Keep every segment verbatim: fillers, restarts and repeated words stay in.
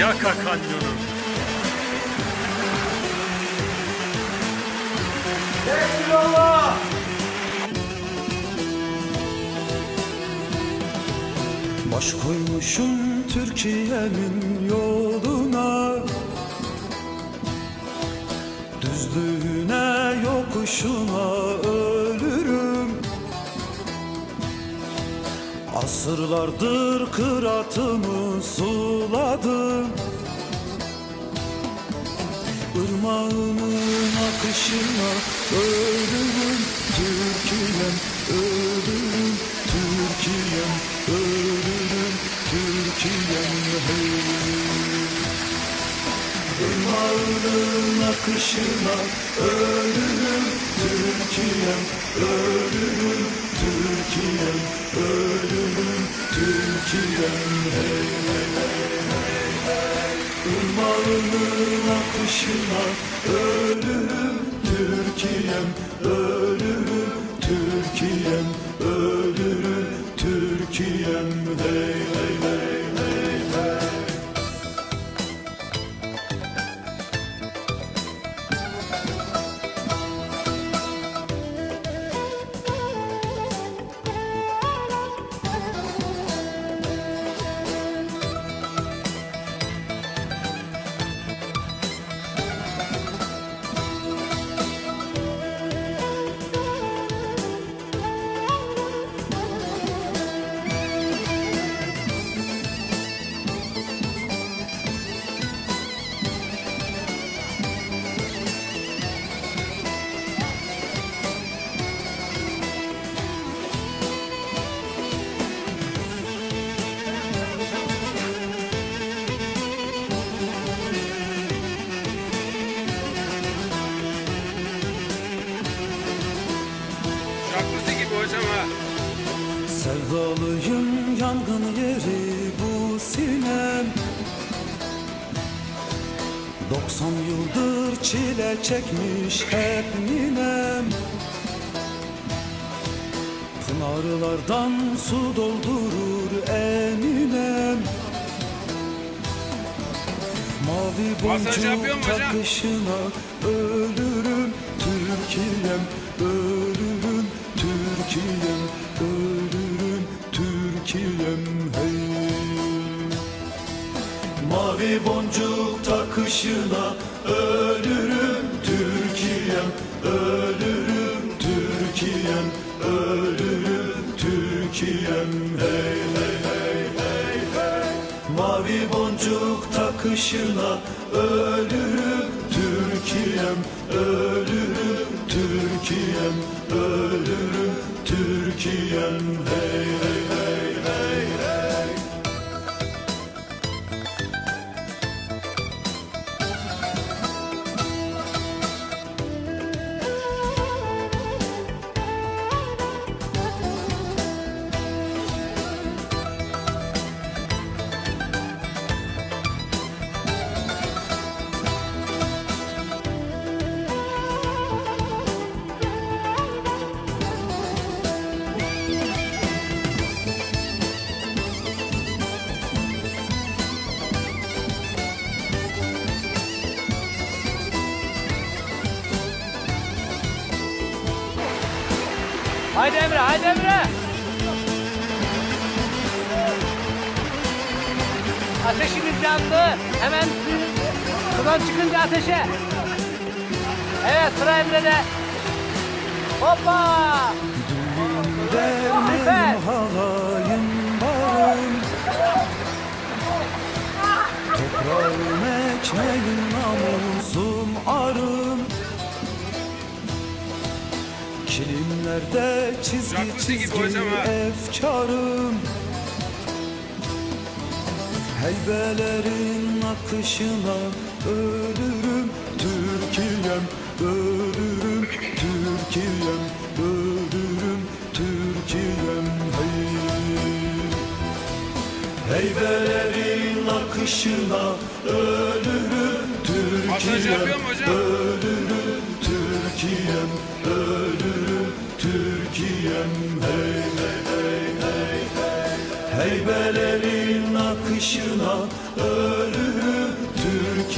Yaka Kanyonu. Eyvallah! Baş koymuşum Türkiye'nin yoluna, düzlüğüne yokuşuna ölürüm. Asırlardır kıratımı suladım, ırmağının akışına ölürüm. Türkiye'm ölürüm, Türkiye'm ölürüm, Türkiye'm hey. Irmağının akışına ölürüm, Türkiye'm ölürüm, Türkiye'm ölürüm, Türkiye'm hey hey hey hey hey. Irmağının akışına ölürüm, Türkiye'm ölürüm, Türkiye'm ölürüm, Türkiye'm hey hey hey hey hey. Sevdalıyım, yangın yeri bu sinem. Doksan yıldır çile çekmiş hep ninem. Pınarlardan su doldurur eminem. Mavi boncuk takışına ölürüm, Türkiye'm ölürüm, Türkiye'm ölürüm, Türkiye'm hey. Mavi boncuk takışına ölürüm, Türkiye'm ölürüm, Türkiye'm ölürüm, Türkiye'm hey hey hey hey hey. Mavi boncuk takışına ölürüm, Türkiye'm ölürüm, Türkiye'm ölürüm, Türkiye'm hey hey hey hey hey. Haydi Emre, haydi Emre! Ateşimiz yandı. Hemen sudan çıkınca ateşe. Evet, sıra Emre'de. Hoppa! Süper! Halayım barım, toprağım ekmeğim namusum arım. Kilimlerde çizgi çizgi efkarım. Heybelerin akışına ölürüm, Türkiye'm ölürüm, Türkiye'm ölürüm, Türkiye'm hey. Heybelerin akışına ölürüm, Türkiye'm ölürüm, Türkiye'm ölürüm, Türkiye'm hey hey hey hey hey. Heybelerin akışına ölürüm,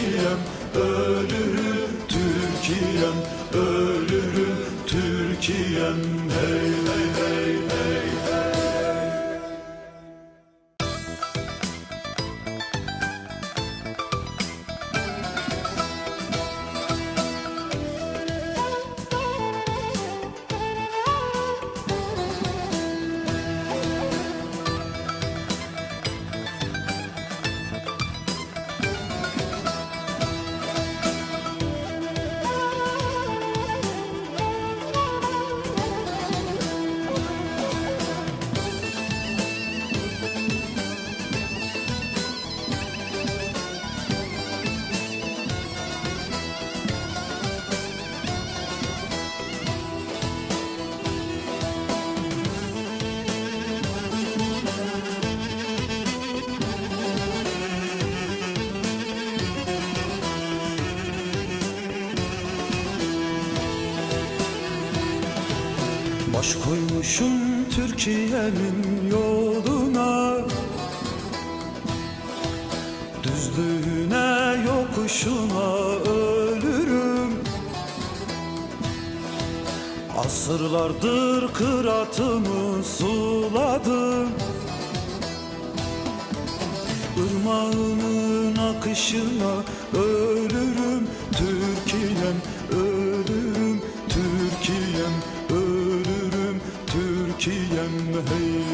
Türkiye'm, ölürüm Türkiye'm, ölürüm Türkiye'm. Hey hey hey hey hey. Baş koymuşum Türkiye'nin yoluna, düzlüğüne yokuşuna ölürüm. Asırlardır kıratımı suladım, ırmağının akışına ölürüm Türkiye'm, ölürüm Türkiye'm, ölürüm Türkiye'm. Hey,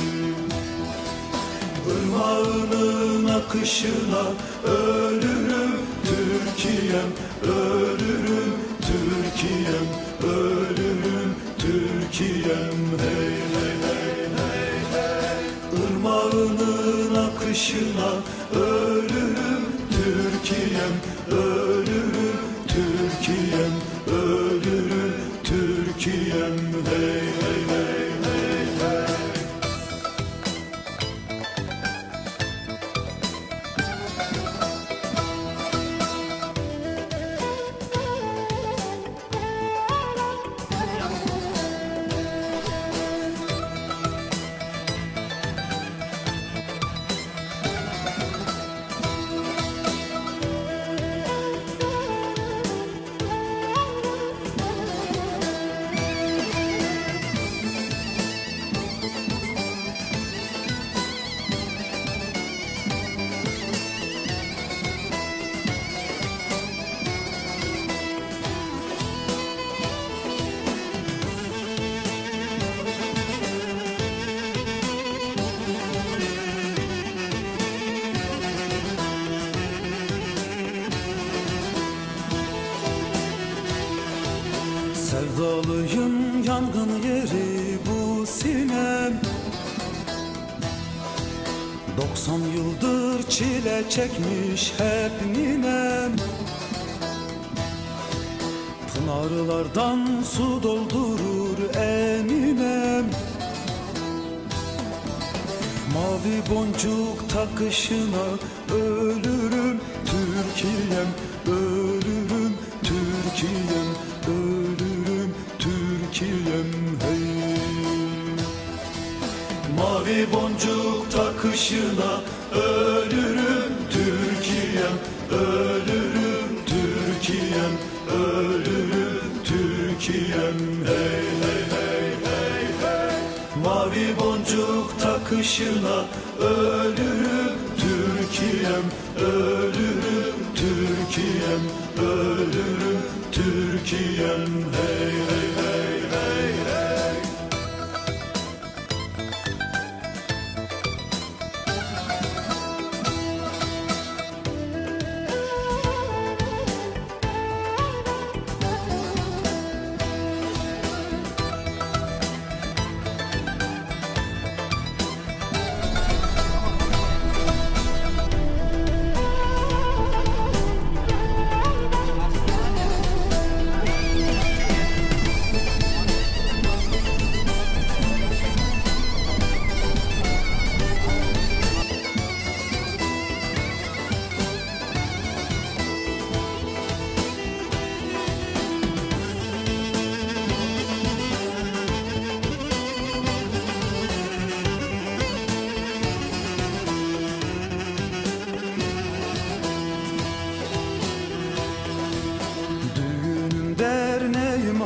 ırmağının akışına ölürüm Türkiye'm, ölürüm Türkiye'm, ölürüm Türkiye'm. Hey hey hey hey hey. Irmağının akışına ölürüm Türkiye'm, ölürüm Türkiye'm, ölürüm Türkiye'm. Hey hey hey hey hey. Sevdalıyım, yangın yeri bu sinem. Doksan yıldır çile çekmiş hep ninem. Pınarlardan su doldurur eninem. Mavi boncuk takışına ölürüm Türkiye'm, ölürüm Türkiye'm, ölürüm Türkiye'm. Hey, mavi boncuk takışına ölürüm Türkiye'm, ölürüm Türkiye'm, ölürüm Türkiye'm. Hey hey hey hey hey. Mavi boncuk takışına ölürüm Türkiye'm, ölürüm Türkiye'm, ölürüm Türkiye'm. Hey hey hey hey hey.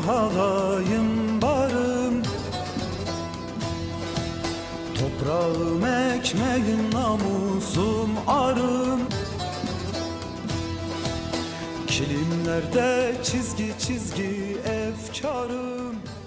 halayım barım. Toprağım ekmeğim namusum arım. Kilimlerde çizgi çizgi efkarım.